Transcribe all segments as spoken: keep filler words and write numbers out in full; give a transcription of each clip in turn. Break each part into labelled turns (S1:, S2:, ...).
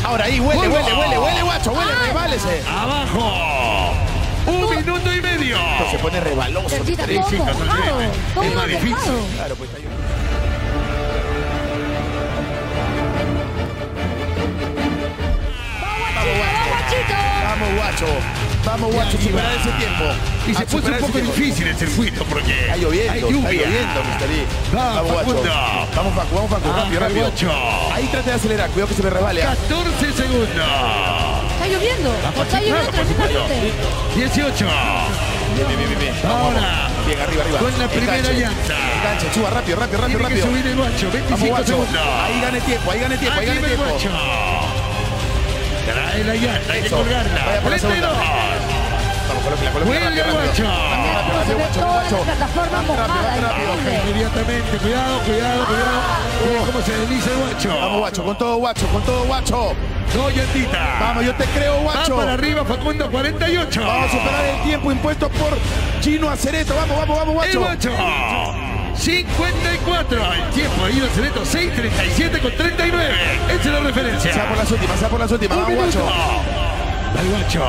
S1: Ahora ahí, huele,
S2: ¡Vuelva!
S1: huele, huele, huele, guacho, huele,
S3: Ay.
S1: resbálese.
S2: ¡Abajo! ¡Un minuto y medio!
S1: Esto se pone rebaloso.
S3: Cerquita,
S2: Sí,
S3: todo
S2: sí,
S3: mojado.
S2: totalmente.
S3: Todo
S2: Es más
S3: mojado.
S2: difícil.
S1: Claro, pues ahí.
S3: Vamos, guachito.
S1: Vamos, guacho. Vamos, guacho,
S2: ahí
S1: superar
S2: va.
S1: ese tiempo.
S2: Y se
S1: A
S2: puso
S1: superar
S2: un poco
S1: ese tiempo.
S2: difícil el circuito porque
S1: Está lloviendo,
S2: hay
S1: está
S2: lluvia.
S1: lloviendo, mister E.
S2: Va,
S1: Vamos, guacho.
S2: Facundo.
S1: Vamos, Facu, vamos, Facu, rápido,
S2: Baja,
S1: rápido.
S2: guacho.
S1: Ahí trate de acelerar, cuidado que se me resbale. ¿ah?
S2: catorce segundos.
S3: Está lloviendo.
S2: Va,
S3: Está lloviendo
S2: por supuesto.
S3: tremendamente.
S2: dieciocho.
S1: Bien, bien, bien, bien. Vamos,
S2: Ahora.
S1: vamos. Bien, arriba, arriba.
S2: Con la primera
S1: Enganche,
S2: llanta.
S1: Enganche, suba, rápido, rápido, rápido,
S2: Tiene que
S1: rápido.
S2: subir el guacho.
S1: Vamos,
S2: veinticinco
S1: guacho.
S2: segundos.
S1: Ahí gane tiempo, ahí gane tiempo, ahí
S2: Aquí
S1: gane
S2: va el
S1: tiempo.
S2: guacho. Trae la llanta, hay que
S1: Eso.
S2: colgarla.
S1: Vaya por la segunda.
S2: treinta y dos.
S1: Vamos, colóquela, colóquela.
S2: Cuelga,
S1: rápido, rápido.
S2: guacho.
S1: Rápido, rápido,
S3: Se ve
S1: guacho,
S3: toda
S1: guacho.
S3: la plataforma
S1: Rápido,
S3: mojada.
S1: rápido, rápido.
S3: Increíble.
S2: Inmediatamente, cuidado, cuidado, cuidado. Mira cómo se desliza el guacho.
S1: Vamos, guacho, con todo, guacho, con todo, guacho.
S2: Dos llantitas.
S1: Vamos, yo te creo,
S2: Va
S1: guacho.
S2: para arriba, Facundo, cuarenta y ocho.
S1: Vamos a superar el tiempo impuesto por Chino Acereto. Vamos, vamos, vamos,
S2: El
S1: guacho.
S2: guacho. cincuenta y cuatro. El tiempo ha ido Acereto. seis treinta y siete con treinta y nueve. Esa es la referencia.
S1: Sea por las últimas, sea por las últimas.
S2: Un
S1: Vamos,
S2: minuto.
S1: guacho.
S2: Va el guacho.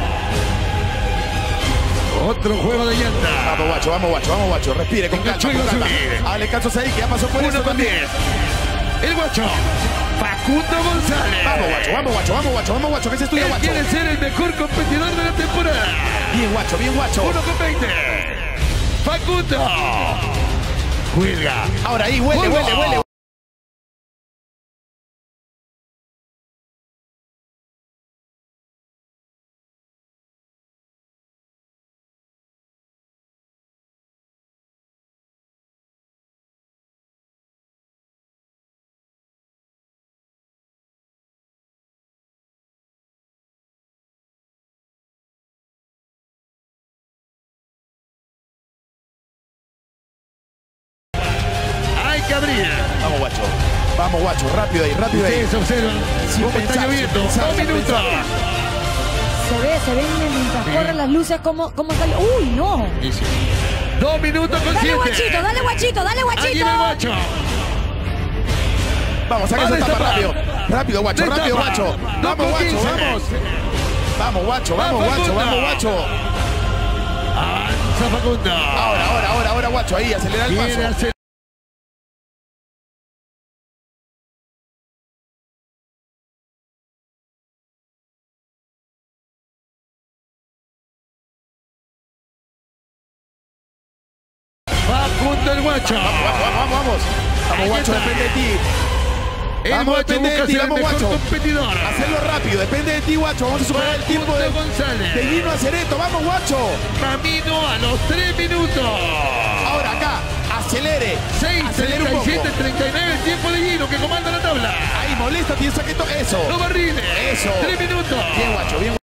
S2: Otro juego de llanta.
S1: Vamos, guacho, vamos, guacho, vamos, guacho. Respire con calma,
S2: Enganchó y
S1: con
S2: va a
S1: calma.
S2: subir.
S1: Dale, cansos ahí, que ya pasó por eso
S2: Uno con
S1: también.
S2: diez. El guacho. Facundo González.
S1: Vamos, guacho, vamos, guacho, vamos, guacho, vamos, guacho. Que ese es tuyo,
S2: Él
S1: guacho.
S2: quiere ser el mejor competidor de la temporada.
S1: Bien, guacho, bien, guacho.
S2: uno con veinte. Facundo. Cuelga.
S1: Ahora ahí, huele,
S2: Vuelva.
S1: huele, huele.
S2: Hay que abrir.
S1: Vamos, guacho. Vamos, guacho, rápido ahí, rápido ahí.
S2: Ustedes observan
S1: Sin
S2: cómo
S1: pensar,
S2: está lloviendo.
S1: sin pensar,
S2: Dos
S1: sin
S2: minutos.
S1: pensar.
S3: Se ve, se ven mientras
S2: Sí.
S3: corren las luces cómo, cómo sale. ¡Uy, no!
S2: Y sí. Dos minutos con
S3: Dale,
S2: siete.
S3: guachito, dale, guachito, dale,
S2: Aquí
S3: guachito.
S2: va el guacho.
S1: Vamos, saca esa
S2: Vale,
S1: tapa
S2: tapa.
S1: rápido. Rápido, guacho,
S2: Destapa.
S1: rápido, guacho.
S2: Dos
S1: Vamos,
S2: con
S1: guacho,
S2: quince.
S1: vamos. Vamos, guacho,
S2: Va,
S1: vamos, guacho,
S2: Facundo.
S1: vamos, guacho.
S2: Avanza Facundo.
S1: Ahora, ahora, ahora, ahora, guacho, ahí, acelera el
S2: Quiere
S1: paso.
S2: hacer. Facundo el guacho.
S1: Vamos, vamos, vamos, vamos. Vamos,
S2: Ahí
S1: guacho,
S2: está.
S1: depende de ti.
S2: El
S1: Vamos,
S2: guacho
S1: depende
S2: busca
S1: de ti,
S2: ser el
S1: vamos,
S2: mejor
S1: guacho.
S2: competidor.
S1: Hacerlo rápido, depende de ti, guacho. Vamos a superar el tiempo de,
S2: Facundo González.
S1: de Gino Acereto. Vamos, guacho.
S2: Camino a los tres minutos.
S1: Ahora acá, acelere.
S2: seis
S1: Acelere un
S2: treinta y
S1: poco.
S2: siete treinta y nueve el tiempo de Gino que comanda la tabla.
S1: Ahí, molesta, piensa que esto. Eso.
S2: No barriles.
S1: Eso.
S2: Tres minutos.
S1: Bien, guacho, bien.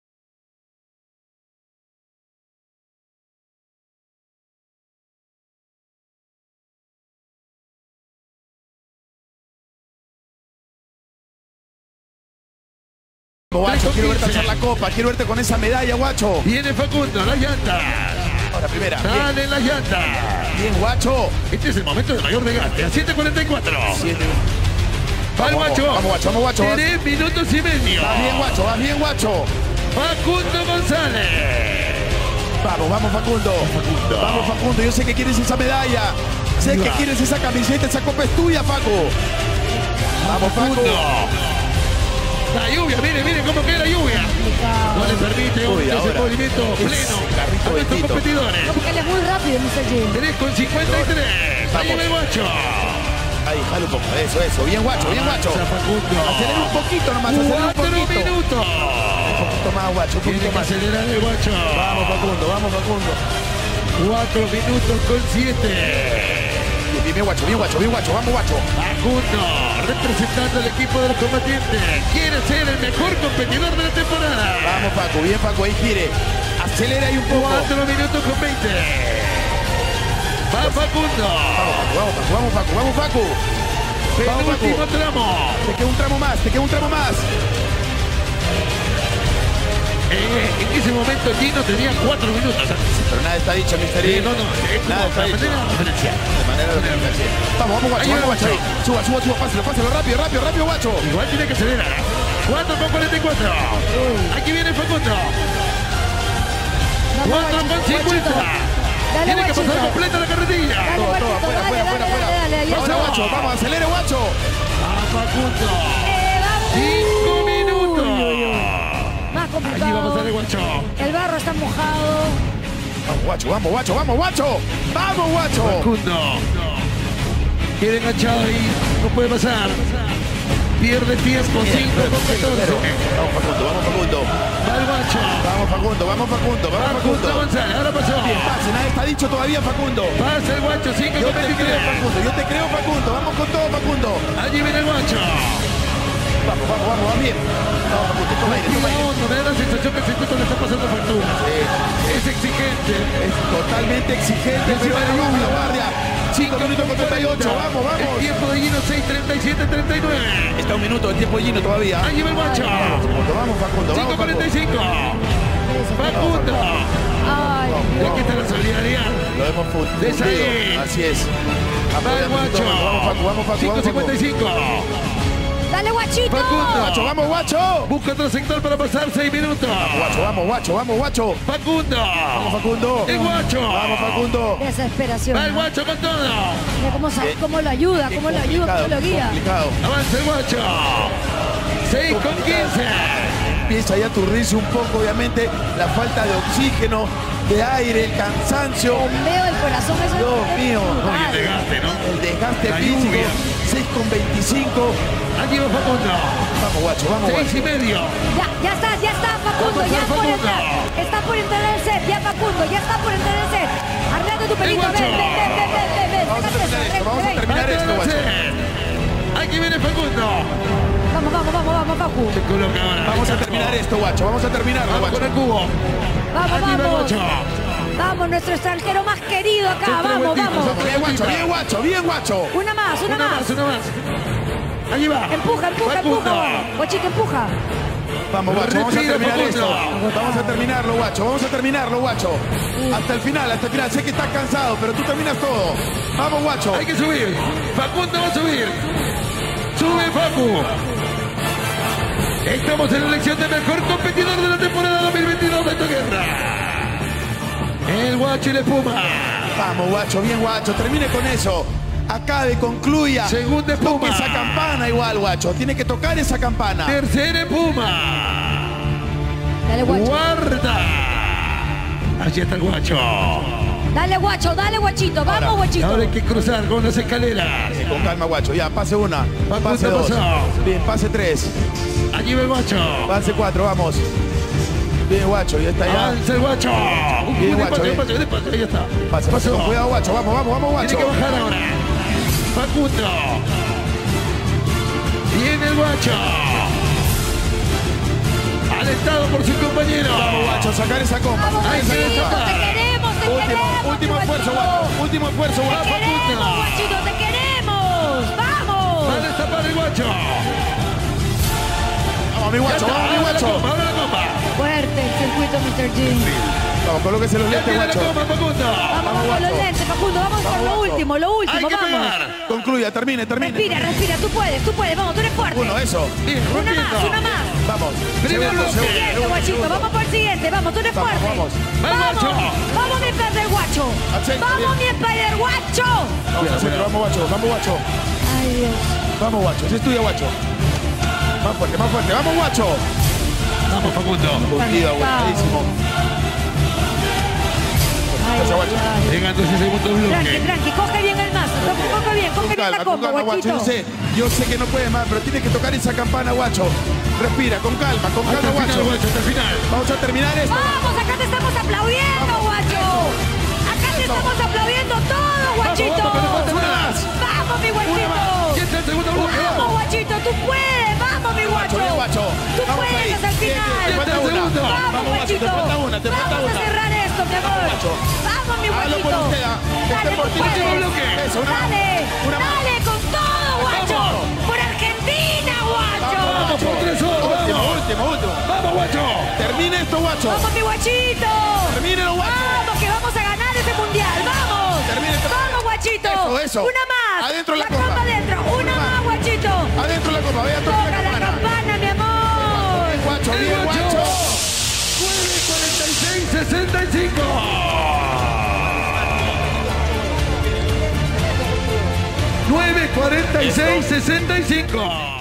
S1: Guacho, quiero verte alzar la copa, quiero verte con esa medalla, guacho.
S2: Viene Facundo, las llantas.
S1: Ahora, primera. Bien,
S2: Salen las llantas.
S1: bien, guacho.
S2: Este es el momento de mayor desgaste. A siete cuarenta y cuatro.
S1: Siete.
S2: Va el
S1: Vamos,
S2: guacho.
S1: vamos, guacho, vamos, guacho.
S2: Tres minutos y medio.
S1: Vas bien, guacho, vas bien, guacho.
S2: Facundo González.
S1: Vamos, vamos, Facundo.
S2: Facundo.
S1: Vamos, Facundo. Yo sé que quieres esa medalla. Sé
S2: Ahí
S1: que
S2: va.
S1: quieres esa camiseta, esa copa es tuya, Facu. Vamos, Facu.
S2: Facundo. La lluvia, mire, mire cómo queda la lluvia. No le permite
S1: Uy,
S2: ese
S1: ahora.
S2: movimiento
S1: Es
S2: pleno
S1: carrito
S2: a nuestros
S1: bendito.
S2: competidores.
S3: No, porque él es muy rápido, mister Jim.
S2: tres con cincuenta y tres. Ahí
S1: Vamos.
S2: va el guacho.
S1: Ahí, jale un poco. Eso, eso. Bien, guacho, bien, guacho.
S2: Avanza Facundo.
S1: Acelera un poquito nomás, acelera un
S2: Cuatro
S1: poquito.
S2: minutos.
S1: Un poquito más, guacho, un
S2: Tiene
S1: poquito
S2: que
S1: más.
S2: acelerar el guacho.
S1: Vamos, Facundo, vamos, Facundo.
S2: Cuatro minutos con siete.
S1: Bien, bien, bien, guacho, bien, guacho, bien, guacho. Vamos, guacho.
S2: Facundo, representando al equipo de los combatientes. Quiere ser el mejor competidor de la temporada.
S1: Vamos, Facu, bien, Facu, ahí gire. Acelera ahí un poco.
S2: Cuatro minutos con veinte. Va Facundo.
S1: Vamos, Facu, vamos, Facu, vamos, Facu, vamos, Facu. Vamos, Facu.
S2: Penúltimo tramo.
S1: Te queda un tramo más, te queda un tramo más.
S2: Eh, en ese momento Gino tenía cuatro minutos.
S1: Pero nada está dicho, mister
S2: Eh,
S1: E.
S2: no, no, es como
S1: Nada está
S2: para
S1: dicho.
S2: manera referencial.
S1: De manera referencial. Vamos, vamos, guacho,
S2: Ahí va,
S1: vamos, guacho.
S2: guacho.
S1: Ahí. Suba, suba, suba, pásalo, pásalo, rápido, rápido, rápido, guacho.
S2: Igual tiene que acelerar. ¿eh? cuatro con cuarenta y cuatro. Aquí viene Facundo. cuatro con cincuenta.
S3: Dale,
S2: Tiene que
S3: guachito.
S2: pasar completa la carretilla.
S3: Dale,
S1: Todo, todo,
S3: guachito,
S1: afuera,
S3: dale,
S1: afuera,
S3: dale,
S1: afuera,
S3: dale, dale, ahí
S1: Ahora,
S3: está.
S1: guacho, vamos, acelere, guacho.
S2: A Facundo.
S3: Eh, vamos.
S2: Cinco minutos.
S3: Más complicado.
S2: Allí va a pasar el guacho.
S3: El barro está mojado.
S1: Vamos, guacho, vamos, guacho, vamos, guacho. Vamos, guacho.
S2: Facundo. Queda enganchado ahí. No puede pasar. Pierde tiempo. cinco con catorce.
S1: Vamos, Facundo, vamos, Facundo.
S2: Va el guacho.
S1: Vamos, Facundo, vamos, Facundo, vamos,
S2: Facundo
S1: Facundo.
S2: González. Ahora pasó.
S1: Bien, pase, nada está dicho todavía, Facundo.
S2: Pasa el guacho. cinco
S1: Yo
S2: con
S1: te creo,
S2: veintitrés.
S1: Facundo, yo te creo, Facundo. Vamos con todo, Facundo.
S2: Allí viene el guacho.
S1: Vamos, vamos, vamos, va bien. Vamos, Facundo, toma aire, toma aire.
S2: No, me da la sensación que el circuito le está pasando factura. Es exigente.
S1: Es totalmente exigente,
S2: Encima
S1: pero
S2: de
S1: vamos,
S2: lluvia.
S1: la guardia. cinco minutos con treinta y ocho, vamos,
S2: El
S1: vamos.
S2: tiempo de Gino seis treinta y siete treinta y nueve.
S1: Está un minuto de tiempo lleno todavía.
S2: Allí va el guacho.
S1: Facundo, vamos, Facundo,
S2: cinco
S1: vamos,
S2: cuarenta y
S1: Facundo.
S2: cinco. Facundo.
S3: Ay,
S2: Y aquí está la solidaridad.
S1: Lo hemos fundido.
S2: Desaí.
S1: Así es.
S2: Va el guacho.
S1: Vamos, Facu, vamos, Facu,
S2: cinco
S1: vamos, Facu.
S2: cincuenta y cinco.
S3: dale, guachito.
S2: Facundo.
S1: Guacho, vamos, guacho.
S2: Busca otro sector para pasar seis minutos.
S1: Guacho, vamos, guacho, vamos, guacho.
S2: Facundo.
S1: Vamos, Facundo.
S2: El guacho.
S1: Vamos, Facundo.
S3: Desesperación.
S2: Va el guacho con todo.
S3: Mira cómo, sa- cómo lo ayuda,
S1: Qué
S3: cómo lo ayuda,
S1: complicado,
S3: cómo lo guía.
S1: complicado.
S2: Avanza el guacho. seis con quince.
S1: Empieza ya a turrirse un poco, obviamente, la falta de oxígeno, de aire, el cansancio.
S3: Bombeo del corazón, eso
S1: Dios
S3: es
S1: mío.
S3: brutal.
S2: Oye, el desgaste, ¿no?
S1: El desgaste
S2: La
S1: físico.
S2: lluvia.
S1: seis con veinticinco.
S2: Aquí va Facundo.
S1: Vamos, guacho, vamos,
S2: seis
S1: guacho.
S2: y medio.
S3: Ya, ya está, ya está Facundo,
S2: Vamos,
S3: ya por
S2: Facundo.
S3: entrar. Está por entrar al set, ya Facundo, ya está por entrar al set. Arreglate tu pelito, ven,
S2: guacho.
S3: ven, ven, ven, ven, ven, ven.
S1: Vamos a
S3: Sácate
S1: terminar
S3: eso,
S1: esto, vamos a
S3: ven, ven.
S1: terminar esto, guacho.
S2: Aquí viene Facundo.
S3: Vamos, vamos, vamos, vamos, Facu.
S2: Se coloca ahora.
S1: Vamos a terminar esto, guacho. Vamos a terminarlo,
S2: Vamos
S1: guacho.
S2: con el cubo.
S3: Vamos,
S2: Aquí va el
S3: vamos.
S2: guacho.
S3: Vamos, nuestro extranjero más querido acá,
S2: Centro
S3: vamos,
S2: vueltita,
S3: vamos.
S2: centro
S1: Bien, guacho,
S2: vueltita.
S1: bien, guacho, bien, guacho.
S3: Una más, una,
S2: Una
S3: más.
S2: más, una más. Allí va.
S3: Empuja, empuja,
S2: Facundo.
S3: empuja. Guachito, empuja.
S1: Vamos, guacho, vamos a
S2: Respira,
S1: terminar
S2: Facundo.
S1: esto. Vamos a terminarlo, guacho. Vamos a terminarlo, guacho. Hasta el final, hasta el final. Sé que estás cansado, pero tú terminas todo. Vamos, guacho.
S2: Hay que subir. Facundo va a subir. Sube Facu. Estamos en la elección de mejor competidor de la temporada dos mil veintidós de esta guerra. El guacho y la espuma.
S1: Vamos, guacho, bien, guacho. Termine con eso. Acabe, concluya.
S2: Segunda espuma.
S1: Toque esa campana igual, guacho. Tiene que tocar esa campana.
S2: Tercera espuma.
S3: Dale, guacho.
S2: Guarda. Allí está el guacho.
S3: Dale, guacho, dale, guachito. Vamos,
S1: Ahora,
S3: guachito.
S2: Ahora hay que cruzar con las escaleras.
S1: Eh, Con calma, guacho. Ya, pase una.
S2: Facundo
S1: Pase dos.
S2: pasó.
S1: Bien, pase tres.
S2: Allí va el guacho.
S1: Pase cuatro, vamos. Bien, guacho, ya está ya.
S2: Avanza el guacho. Un
S1: Bien, guacho,
S2: despacio,
S1: bien.
S2: despacio, despacio. Ahí está.
S1: Pase, pase con
S2: Pasó.
S1: cuidado, guacho. Vamos, vamos, vamos, guacho.
S2: Tiene que bajar ahora. Facundo. Viene el guacho. Alentado por su compañero.
S1: Vamos, guacho, sacar esa copa.
S3: Vamos,
S1: Sacar esa
S3: guachito,
S1: copa.
S3: te queremos, te
S1: Último,
S3: queremos.
S1: último
S3: mi
S1: esfuerzo,
S3: guachito.
S1: guacho. Último esfuerzo,
S3: Te
S1: guacho.
S3: queremos, guachito, te queremos. Vamos.
S2: Va a destapar el guacho.
S1: Vamos, mi guacho, vamos, mi
S2: Ahora la
S1: guacho.
S2: copa, ahora la copa.
S3: Fuerte el circuito, mister G.
S1: Vamos, colóquese los
S2: Ya
S1: lentes,
S2: tiene la
S1: guacho.
S2: copa, Facundo.
S3: Vamos, vamos,
S1: guacho.
S3: los lentes, Facundo. Vamos por lo
S1: guacho.
S3: último, lo
S2: Hay
S3: último,
S2: que
S3: vamos.
S2: pegar.
S1: Concluya, termine, termine.
S3: Respira, respira. Tú puedes, tú puedes. Vamos, tú eres fuerte.
S1: Uno, eso.
S2: Bien,
S3: Una
S2: rompiendo.
S3: más, una más.
S1: Vamos.
S2: Primer
S1: Segundo,
S2: bloque.
S1: segundo.
S3: Siguiente, guachito. Vamos por el siguiente. Vamos, tú eres
S1: Vamos,
S3: fuerte.
S1: vamos.
S2: Va el
S3: Vamos,
S2: guacho.
S3: vamos, mi Spider guacho.
S1: Al centro,
S3: Vamos, mi
S1: bien.
S3: Spider guacho.
S1: Vamos, al centro, vamos, guacho, vamos, guacho.
S3: Ay, Dios.
S1: Vamos, guacho, ese es tuyo, guacho. Más fuerte, más fuerte, vamos, guacho.
S2: Vamos, Facundo.
S1: Hundido, aguantadísimo.
S3: Ay,
S1: Pasa, guacho.
S3: ay.
S2: Llegando ese segundo
S3: Tranqui,
S2: bloque.
S3: tranqui. Coge bien el mazo. Coge, coge bien, coge
S1: Con
S3: bien la
S1: calma, con
S3: copa,
S1: calma, guacho.
S3: guachito.
S1: Yo sé, yo sé que no puedes más, pero tienes que tocar esa campana, guacho. Respira, con calma, con
S2: Hasta
S1: calma,
S2: el final,
S1: guacho.
S2: guacho, hasta el final.
S1: Vamos a terminar esto.
S3: Vamos, acá te estamos aplaudiendo, guacho. Acá te estamos aplaudiendo todo, guachito.
S2: vamos, que nos falta
S1: Una más.
S3: Vamos, mi guachito.
S2: ¿Quién está en el segundo bloque?
S3: Vamos, guachito, tú puedes. Vamos, mi guacho.
S1: Bien, guacho.
S3: Tú
S1: Vamos
S3: puedes
S1: ahí.
S3: hasta el
S1: Bien, bien,
S3: final.
S1: te falta
S2: Este
S1: una.
S2: segundo.
S3: Vamos,
S1: Vamos, guacho,
S3: guachito.
S1: te falta una, te falta
S3: Vamos
S1: una.
S3: a cerrar esto, mi amor.
S1: guacho.
S3: Vamos, mi
S1: Hazlo
S3: guachito.
S1: por usted, ah. Este
S3: Dale,
S1: por
S3: tú
S1: ti,
S3: puedes.
S2: último bloque.
S1: Eso, una más.
S3: Dale,
S1: Una más.
S3: dale con todo, guacho.
S2: Vamos.
S3: Por Argentina, guacho.
S2: Vamos, por tres horas,
S1: Último,
S2: vamos.
S1: último, último.
S2: Vamos, guacho.
S1: Termine esto, guacho.
S3: Vamos, mi guachito.
S1: Termínelo, guacho.
S3: Vamos, que vamos a ganar ese mundial. Vamos.
S1: Termine esto.
S3: Vamos, guachito.
S1: Eso, eso.
S3: Una más.
S1: Adentro la
S3: la
S1: copa.
S3: copa adentro. Una
S1: Una
S3: más,
S1: más.
S3: guachito.
S1: Adentro la copa, vea, toca
S3: Toca
S1: la
S3: la
S1: campana.
S3: campana, mi amor.
S1: Guacho, bien, Guacho.
S2: nueve cuarenta y seis sesenta y cinco. nueve cuarenta y seis sesenta y cinco.